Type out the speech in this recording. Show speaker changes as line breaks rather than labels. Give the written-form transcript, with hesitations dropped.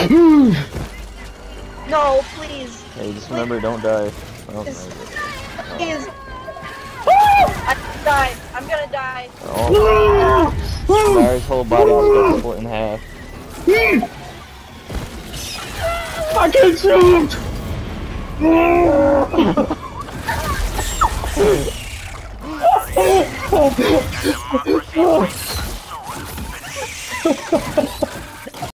No, please.
Hey, just remember, don't die. Oh,
Please.
no.
Please. I'm gonna die. I'm gonna die.
Oh. Barry's whole body just got split in half.
I get jumped!